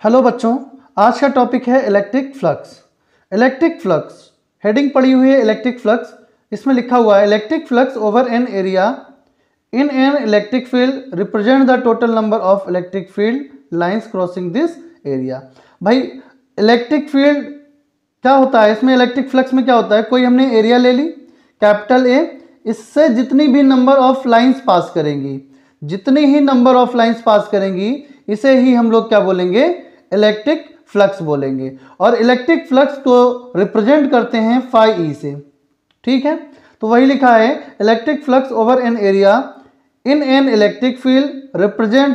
Hello बच्चों, आज का टॉपिक है electric flux. Electric flux heading पड़ी हुई है इलेक्ट्रिक फ्लक्स। इसमें लिखा हुआ है electric flux over an area in an electric field represent the total number of electric field lines crossing this area. भाई इलेक्ट्रिक फील्ड क्या होता है, इसमें इलेक्ट्रिक फ्लक्स में क्या होता है, कोई हमने एरिया ले ली कैपिटल ए, इससे जितनी भी नंबर ऑफ लाइंस पास करेंगी, जितनी ही नंबर ऑफ लाइंस पास करेंगी, इसे ही हम लोग क्या बोलेंगे, इलेक्ट्रिक फ्लक्स बोलेंगे। और इलेक्ट्रिक फ्लक्स को रिप्रेजेंट करते हैं फाई ई से। ठीक है, तो वही लिखा है electric flux over an area in an electric field represent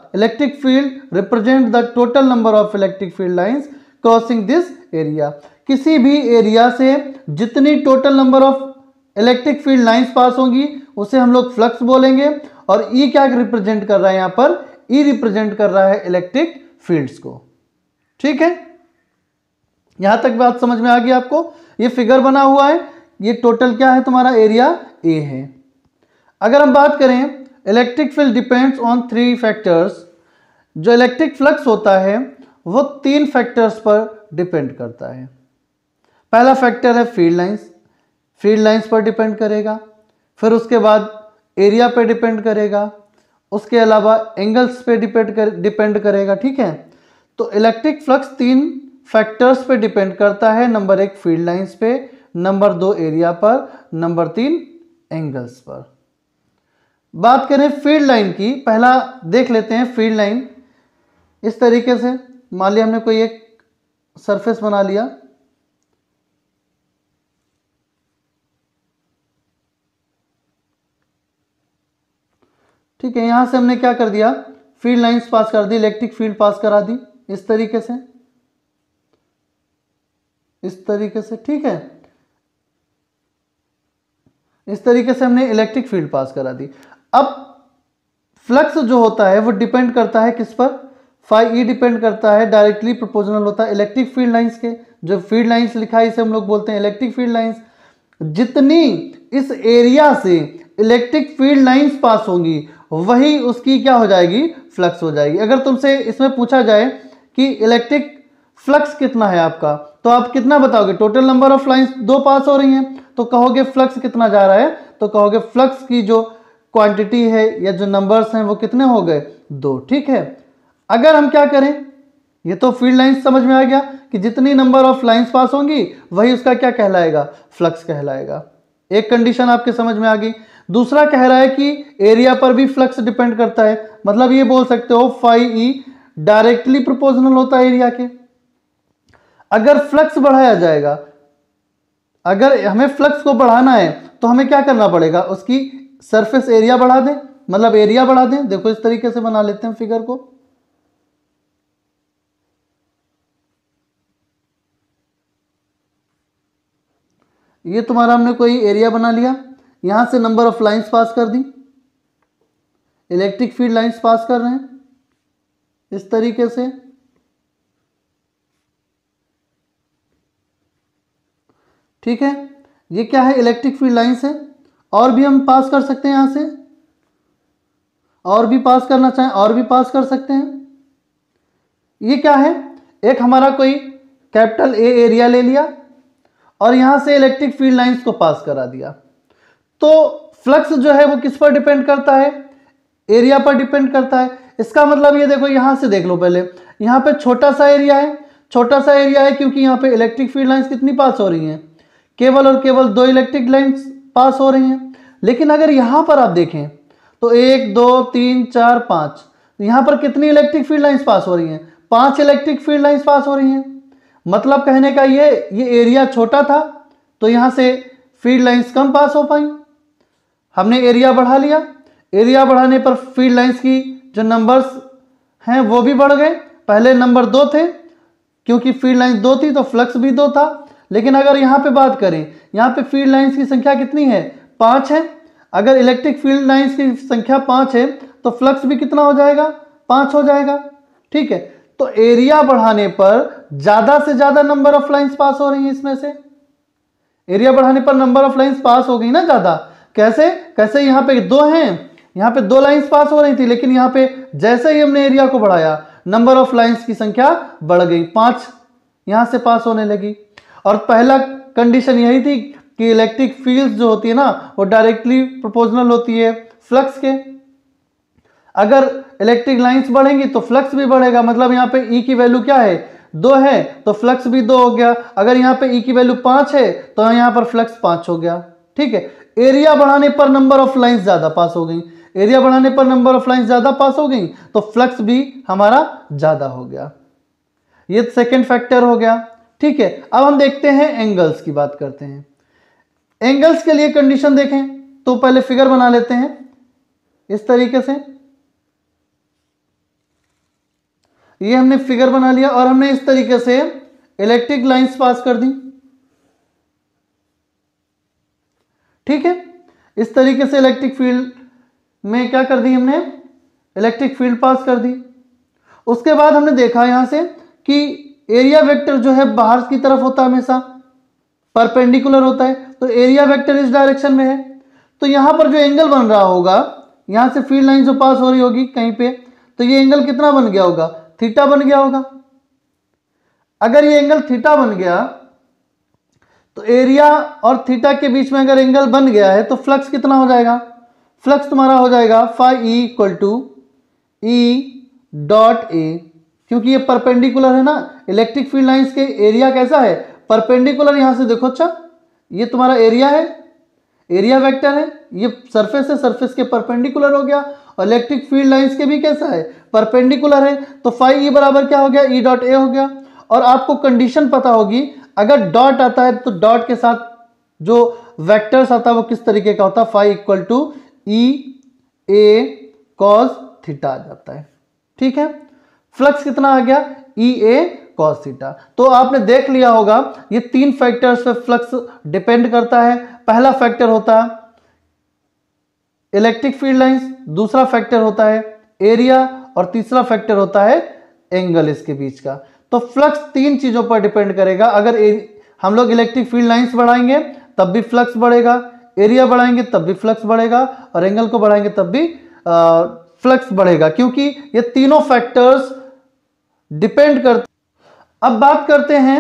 the total number of electric field lines crossing this area. किसी भी एरिया से जितनी total number of electric field lines pass होंगी उसे हम लोग फ्लक्स बोलेंगे। और ई क्या रिप्रेजेंट कर रहा है, यहां पर ई रिप्रेजेंट कर रहा है इलेक्ट्रिक फील्ड्स को। ठीक है, यहां तक बात समझ में आ गई आपको। ये फिगर बना हुआ है, ये टोटल क्या है, तुम्हारा एरिया ए है। अगर हम बात करें electric field depends on 3 factors, जो इलेक्ट्रिक फ्लक्स होता है वो 3 फैक्टर्स पर डिपेंड करता है। पहला फैक्टर है फील्ड लाइंस पर डिपेंड करेगा, फिर उसके बाद एरिया पे डिपेंड करेगा, उसके अलावा एंगल्स पे डिपेंड करेगा। ठीक है, तो इलेक्ट्रिक फ्लक्स 3 फैक्टर्स पे डिपेंड करता है। नंबर 1 फील्ड लाइंस पे, नंबर 2 एरिया पर, नंबर 3 एंगल्स पर। बात करें फील्ड लाइन की, पहला देख लेते हैं फील्ड लाइन। इस तरीके से मान लिया हमने कोई एक सरफेस बना लिया, ठीक है, यहां से हमने क्या कर दिया, फील्ड लाइंस पास कर दी, इलेक्ट्रिक फील्ड पास करा दी इस तरीके से, इस तरीके से। ठीक है, इस तरीके से हमने इलेक्ट्रिक फील्ड पास करा दी। अब फ्लक्स जो होता है वो डिपेंड करता है किस पर, फाई ई डिपेंड करता है, डायरेक्टली प्रोपोर्शनल होता है इलेक्ट्रिक फील्ड लाइंस के। जो फील्ड लाइंस लिखा है इसे हम लोग बोलते हैं इलेक्ट्रिक फील्ड लाइंस। जितनी इस एरिया से इलेक्ट्रिक फील्ड लाइंस पास होंगी वही उसकी क्या हो जाएगी, फ्लक्स हो जाएगी। अगर तुमसे इसमें पूछा जाए कि इलेक्ट्रिक फ्लक्स कितना है आपका, तो आप कितना बताओगे, total number of lines 2 pass हो रही हैं, तो कहोगे फ्लक्स कितना जा रहा है, तो कहोगे फ्लक्स की जो क्वांटिटी है या जो नंबर्स हैं वो कितने हो गए, 2। ठीक है, अगर हम क्या करें, ये तो फील्ड लाइंस समझ में आ गया कि जितनी नंबर ऑफ लाइंस पास होंगी वही उसका क्या कहलाएगा, फ्लक्स कहलाएगा। एक कंडीशन आपके समझ में आ गई। दूसरा कह रहा है कि एरिया पर भी फ्लक्स डिपेंड करता है, मतलब ये बोल सकते हो फाई ई डायरेक्टली प्रोपोर्शनल होता है एरिया के। अगर फ्लक्स बढ़ाया जाएगा, अगर हमें फ्लक्स को बढ़ाना है तो हमें क्या करना पड़ेगा, उसकी सरफेस एरिया बढ़ा दें, मतलब एरिया बढ़ा दें। देखो इस तरीके से बना लेते हैं फिगर को। ये तुम्हारा हमने कोई एरिया बना लिया, यहां से नंबर ऑफ लाइंस पास कर दी, इलेक्ट्रिक फील्ड लाइंस पास कर रहे हैं इस तरीके से। ठीक है, ये क्या है, इलेक्ट्रिक फील्ड लाइंस है। और भी हम पास कर सकते हैं, यहां से और भी पास करना चाहें और भी पास कर सकते हैं। ये क्या है, एक हमारा कोई कैपिटल ए एरिया ले लिया और यहां से इलेक्ट्रिक फील्ड लाइंस को पास करा दिया। तो फ्लक्स जो है वो किस पर डिपेंड करता है, एरिया पर डिपेंड करता है। इसका मतलब ये देखो, यहां से देख लो पहले, यहां पे छोटा सा एरिया है, छोटा सा एरिया है क्योंकि यहां पे इलेक्ट्रिक फील्ड लाइंस कितनी पास हो रही हैं, केवल और केवल 2 इलेक्ट्रिक लाइंस पास हो रही हैं। लेकिन अगर यहां पर आप देखें तो 1 2 3 4 5, यहां पर कितनी इलेक्ट्रिक फील्ड लाइंस पास हो रही हैं, 5 इलेक्ट्रिक फील्ड लाइंस पास हो रही हैं। मतलब कहने का ये एरिया छोटा था तो यहां से फील्ड लाइंस कम पास हो पाई। हमने एरिया बढ़ा लिया, एरिया बढ़ाने पर फील्ड लाइंस की जो नंबर्स हैं वो भी बढ़ गए। पहले नंबर 2 थे, क्योंकि फील्ड लाइंस 2 थी तो फ्लक्स भी 2 था। लेकिन अगर यहां पे बात करें, यहां पे फील्ड लाइंस की संख्या कितनी है, 5 है। अगर इलेक्ट्रिक फील्ड लाइंस की संख्या 5 है तो फ्लक्स भी कितना हो जाएगा, 5 हो जाएगा। ठीक है, तो एरिया बढ़ाने पर ज्यादा से ज्यादा नंबर ऑफ लाइंस पास हो रही है। इसमें से एरिया बढ़ाने पर नंबर ऑफ लाइंस पास हो गई ना ज्यादा। कैसे यहां पे 2 हैं, यहां पे 2 लाइंस पास हो रही थी, लेकिन यहां पे जैसे ही हमने एरिया को बढ़ाया नंबर ऑफ लाइंस की संख्या बढ़ गई, 5 यहां से पास होने लगी। और पहला कंडीशन यही थी कि इलेक्ट्रिक फील्ड जो होती है ना वो डायरेक्टली प्रोपोर्शनल होती है फ्लक्स के। अगर इलेक्ट्रिक लाइंस बढ़ेंगी तो फ्लक्स भी बढ़ेगा, मतलब यहाँ पे E की वैल्यू क्या है 2 है तो फ्लक्स भी 2 हो गया। अगर यहाँ पे E की वैल्यू 5 है तो यहाँ पर फ्लक्स 5 हो गया। ठीक है, एरिया बढ़ाने पर नंबर ऑफ लाइंस ज्यादा पास हो गई, एरिया बढ़ाने पर नंबर ऑफ लाइंस ज्यादा पास हो गई तो फ्लक्स भी हमारा ज्यादा हो गया। ये सेकंड फैक्टर हो गया। ठीक है, अब हम देखते हैं एंगल्स की बात करते हैं। एंगल्स के लिए कंडीशन देखें तो पहले फिगर बना लेते हैं इस तरीके से। ये हमने फिगर बना लिया और हमने इस तरीके से इलेक्ट्रिक लाइंस पास कर दी। ठीक है, इस तरीके से इलेक्ट्रिक फील्ड में क्या कर दी हमने, इलेक्ट्रिक फील्ड पास कर दी। उसके बाद हमने देखा यहां से कि एरिया वेक्टर जो है बाहर की तरफ होता है, हमेशा परपेंडिकुलर होता है, तो एरिया वेक्टर इस डायरेक्शन में है। तो यहां पर जो एंगल बन रहा होगा, यहां से फील्ड लाइन जो पास हो रही होगी कहीं पे, तो ये एंगल कितना बन गया होगा, थीटा बन गया होगा। अगर ये एंगल थीटा बन गया तो एरिया और थीटा के बीच में अगर एंगल बन गया है तो फ्लक्स कितना हो जाएगा, फ्लक्स तुम्हारा हो जाएगा phi E equal to E dot A, क्योंकि ये परपेंडिकुलर है ना। इलेक्ट्रिक फील्ड लाइंस के एरिया कैसा है, परपेंडिकुलर। यहां से देखो, अच्छा ये तुम्हारा एरिया है, एरिया वेक्टर है, ये सरफेस है, सरफेस के परपेंडिकुलर हो गया। और इलेक्ट्रिक फील्ड लाइंस के भी कैसा है, परपेंडिकुलर है, तो फाई ई बराबर क्या हो गया, ई डॉट ए हो गया। और आपको कंडीशन पता होगी, अगर डॉट आता है तो डॉट के साथ जो वेक्टर्स आता है वो किस तरीके का होता है, phi equal to E A cos theta आ जाता है। ठीक है, फ्लक्स कितना आ गया, ई ए कॉस थीटा। तो आपने देख लिया होगा ये 3 फैक्टर्स पे फ्लक्स डिपेंड करता है। पहला फैक्टर होता है इलेक्ट्रिक फील्ड लाइंस, दूसरा फैक्टर होता है एरिया और तीसरा फैक्टर होता है एंगल इसके बीच का। तो फ्लक्स 3 चीजों पर डिपेंड करेगा। अगर हम लोग इलेक्ट्रिक फील्ड लाइंस बढ़ाएंगे तब भी फ्लक्स बढ़ेगा, एरिया बढ़ाएंगे तब भी फ्लक्स बढ़ेगा, और एंगल को बढ़ाएंगे तब भी फ्लक्स बढ़ेगा, क्योंकि ये तीनों फैक्टर्स डिपेंड करते। अब बात करते हैं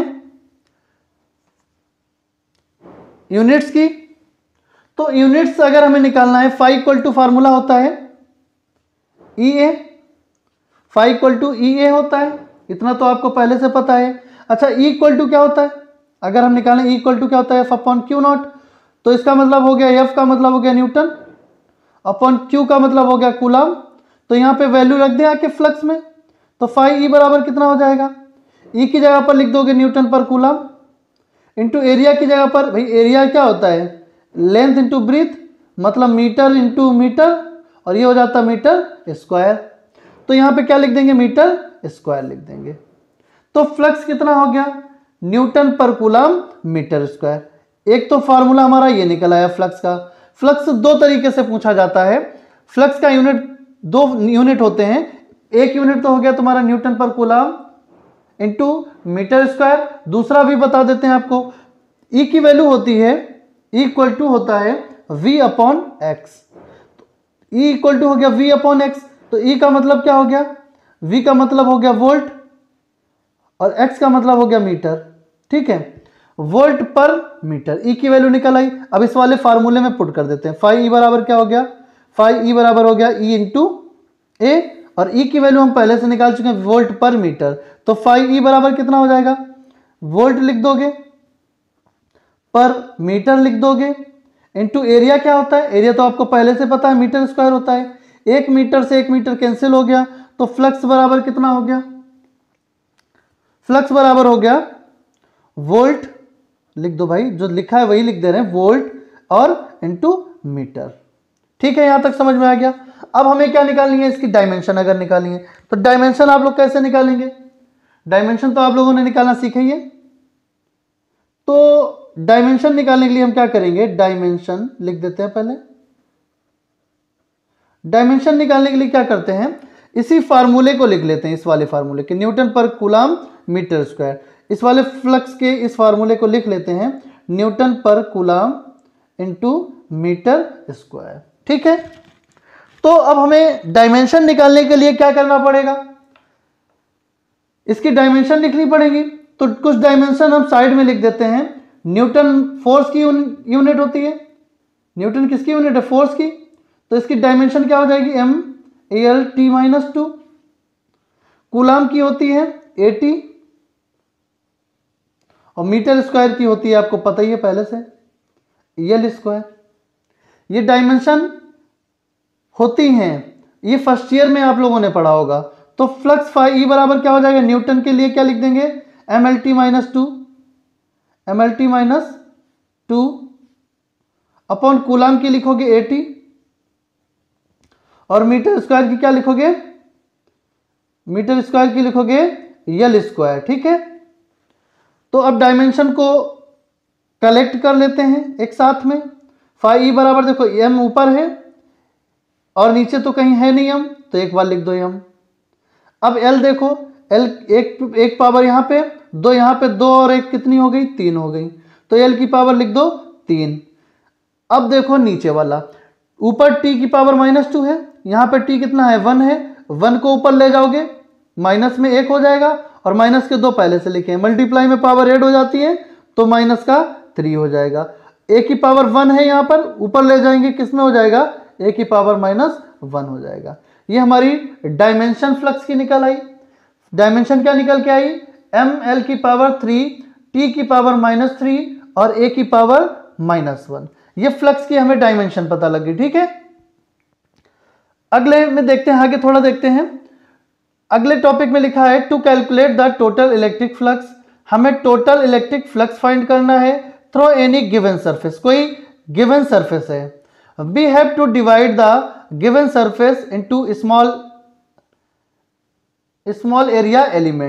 यूनिट्स की। तो यूनिट्स अगर हमें निकालना है, फाई इक्वल टू फार्मूला होता है E A, phi equal to E A होता है, इतना तो आपको पहले से पता है। अच्छा, ई इक्वल टू क्या होता है, अगर हम निकालें ई इक्वल टू क्या होता है, एफ अपॉन क्यू नॉट। तो इसका मतलब हो गया, एफ का मतलब हो गया न्यूटन, अपॉन क्यू का मतलब हो गया कूलम। तो यहां पे वैल्यू रख दें आके फ्लक्स में, तो फाई ई बराबर कितना हो जाएगा, ई की जगह पर लिख दोगे न्यूटन पर कूलम, इंटू एरिया की जगह पर, भाई एरिया क्या होता है, लेंथ इंटू ब्रीथ, मतलब मीटर इंटू मीटर, और ये हो जाता मीटर स्क्वायर। तो यहां पे क्या लिख देंगे, मीटर स्क्वायर लिख देंगे। तो फ्लक्स कितना हो गया, न्यूटन पर कूलम मीटर स्क्वायर। एक तो फॉर्मूला हमारा ये निकल आया फ्लक्स का। फ्लक्स 2 तरीके से पूछा जाता है। फ्लक्स का यूनिट 2 यूनिट होते हैं। एक यूनिट तो हो गया तुम्हारा न्यूटन पर कूलम इंटू मीटर स्क्वायर, दूसरा भी बता देते हैं आपको। ई की वैल्यू होती है, ई इक्वल टू होता है V upon X. E equal to हो गया वी अपॉन एक्स, तो ई का मतलब क्या हो गया, वी का मतलब हो गया वोल्ट और एक्स का मतलब हो गया मीटर। ठीक है, वोल्ट पर मीटर, ई की वैल्यू निकल आई। अब इस वाले फार्मूले में पुट कर देते हैं। फाई ई बराबर क्या हो गया, फाई ई बराबर हो गया ई इंटू ए, और ई की वैल्यू हम पहले से निकाल चुके हैं वोल्ट पर मीटर। तो फाई ई बराबर कितना हो जाएगा, वोल्ट लिख दोगे पर मीटर लिख दोगे, इंटू एरिया क्या होता है, एरिया तो आपको पहले से पता है मीटर स्क्वायर होता है। 1 मीटर से 1 मीटर कैंसिल हो गया, तो फ्लक्स बराबर कितना हो गया, फ्लक्स बराबर हो गया वोल्ट, लिख दो भाई, जो लिखा है वही लिख दे रहे हैं, वोल्ट और इंटू मीटर। ठीक है, यहां तक समझ में आ गया। अब हमें क्या निकालनी है, इसकी डायमेंशन अगर निकालनी है तो डायमेंशन आप लोग कैसे निकालेंगे, डायमेंशन तो आप लोगों ने निकालना सीखा ही है। तो डायमेंशन निकालने के लिए हम क्या करेंगे, डायमेंशन लिख देते हैं पहले। डायमेंशन निकालने के लिए क्या करते हैं, इसी फार्मूले को लिख लेते हैं, इस वाले फार्मूले के, न्यूटन पर कूलम मीटर स्क्वायर। इस वाले फ्लक्स के इस फार्मूले को लिख लेते हैं, न्यूटन पर कूलम इंटू मीटर स्क्वायर। ठीक है, तो अब हमें डायमेंशन निकालने के लिए क्या करना पड़ेगा, इसकी डायमेंशन लिखनी पड़ेगी, तो कुछ डायमेंशन हम साइड में लिख देते हैं। न्यूटन फोर्स की यूनिट होती है, न्यूटन किसकी यूनिट है? फोर्स की। तो इसकी डायमेंशन क्या हो जाएगी? MALT-2। कूलाम की होती है AT, और मीटर स्क्वायर की होती है, आपको पता ही है पहले से, L²। ये डायमेंशन होती हैं, ये फर्स्ट ईयर में आप लोगों ने पढ़ा होगा। तो फ्लक्स फाई ई बराबर क्या हो जाएगा? न्यूटन के लिए क्या लिख देंगे? MLT-2 अपॉन कूलाम की लिखोगे AT, और मीटर स्क्वायर की क्या लिखोगे? मीटर स्क्वायर की लिखोगे L²। ठीक है, तो अब डायमेंशन को कलेक्ट कर लेते हैं एक साथ में। फाई ई बराबर देखो m ऊपर है और नीचे तो कहीं है नहीं m, तो एक बार लिख दो m। अब l देखो, l एक पावर यहाँ पे, दो यहाँ पे, दो और एक कितनी हो गई? 3 हो गई, तो l की पावर लिख दो 3। अब देखो नीचे वाला, ऊपर t की पावर -2 है, यहाँ पे t कितना है? 1 है, 1 को ऊपर ले जाओगे माइनस में 1 हो जाएगा, और माइनस के 2 पहले से लिखे हैं, मल्टीप्लाई में पावर ऐड हो जाती है तो माइनस का 3 हो जाएगा। a की पावर 1 है, यहाँ पर ऊपर ले जाएंगे किस में हो जाएगा? a की पावर -1 हो जाएगा। ये हमारी डायमेंशन फ्लक्स की निकल आई। डायमेंशन क्या निकल के आई? ml की पावर 3, t की पावर -3 और a की पावर -1। ये फ्लक्स की हमें डायमेंशन पता लगी। ठीक है, अगले में देखते हैं, आगे थोड़ा देखते हैं। अगले टॉपिक में लिखा है to calculate the total electric flux. हमें टोटल इलेक्ट्रिक फ्लक्स फाइंड करना है थ्रू एनी गिवन सरफेस। कोई गिवन सरफेस है, we have to divide the given surface into small area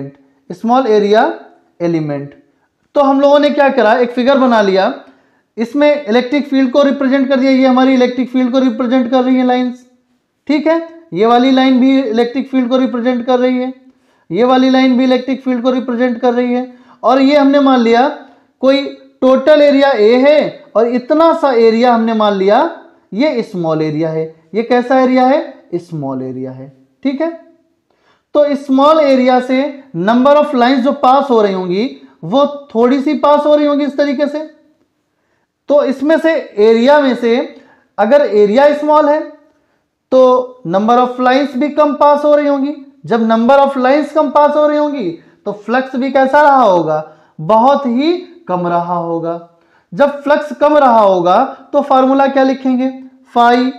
element. तो हम लोगों ने क्या करा, एक फिगर बना लिया, इसमें इलेक्ट्रिक फील्ड को रिप्रेजेंट कर दिया। ये हमारी इलेक्ट्रिक फील्ड को रिप्रेजेंट कर रही है लाइंस। ठीक है, ये वाली लाइन भी इलेक्ट्रिक फील्ड को रिप्रेजेंट कर रही है, ये वाली लाइन भी इलेक्ट्रिक फील्ड को रिप्रेजेंट कर रही है। और ये हमने मान लिया कोई टोटल एरिया A है, और इतना सा एरिया हमने मान लिया ये स्मॉल एरिया है। ये कैसा एरिया है? स्मॉल एरिया है। ठीक है, तो स्मॉल एरिया से नंबर ऑफ लाइंस जो पास हो रही होंगी वो थोड़ी सी पास हो रही होंगी इस तरीके से। तो इसमें से एरिया में से अगर एरिया स्मॉल है तो नंबर ऑफ लाइंस भी कम पास हो रही होंगी। जब नंबर ऑफ लाइंस कम पास हो रही होंगी तो फ्लक्स भी कैसा रहा होगा? बहुत ही कम रहा होगा। जब फ्लक्स कम रहा होगा तो फॉर्मूला क्या लिखेंगे? Phi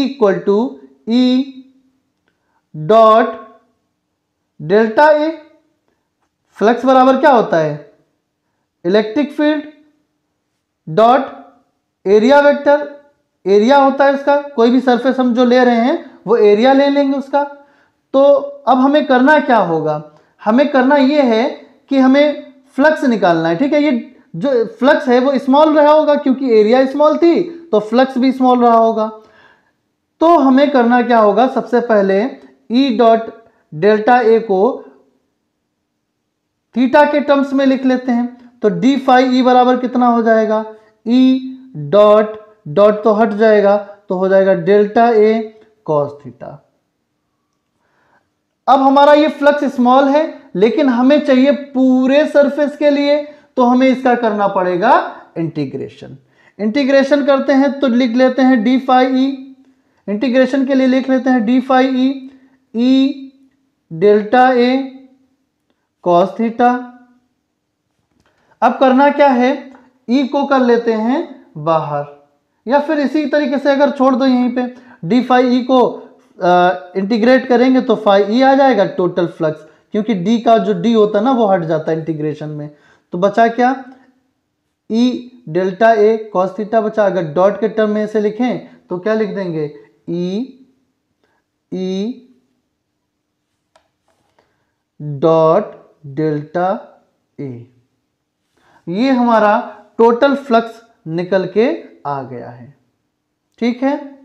E dot delta A. Flux बराबर क्या होता है? Electric field dot area vector. Area होता है इसका, कोई भी सरफेस हम जो ले रहे हैं वो एरिया ले लेंगे उसका। तो अब हमें करना क्या होगा? हमें करना ये है कि हमें फ्लक्स निकालना है। ठीक है, ये जो फ्लक्स है वो स्मॉल रहा होगा क्योंकि एरिया स्मॉल थी, तो फ्लक्स भी स्मॉल रहा होगा। तो हमें करना क्या होगा? सबसे पहले E डॉट डेल्टा ए को थीटा के टर्म्स में लिख लेते हैं। तो डी फाई ई बराबर कितना हो जाएगा? E डॉट डॉट तो हट जाएगा, तो हो जाएगा डेल्टा ए कॉस थीटा। अब हमारा ये फ्लक्स स्मॉल है, लेकिन हमें चाहिए पूरे सरफेस के लिए, तो हमें इसका करना पड़ेगा इंटीग्रेशन। इंटीग्रेशन करते हैं तो लिख लेते हैं डी फाई ई। इंटीग्रेशन के लिए लिख लेते हैं D phi E delta A cos theta. अब करना क्या है? ई को कर लेते हैं बाहर, या फिर इसी तरीके से अगर छोड़ दो यहीं पे, डी फाई ई को इंटीग्रेट करेंगे तो फाई ई आ जाएगा टोटल फ्लक्स, क्योंकि डी का जो डी होता है ना वो हट जाता है इंटीग्रेशन में। तो बचा क्या? E delta A cos theta बचा। अगर डॉट के टर्म में से लिखें तो क्या लिख देंगे? E dot delta A. ये हमारा टोटल फ्लक्स निकल के आ गया है। ठीक है।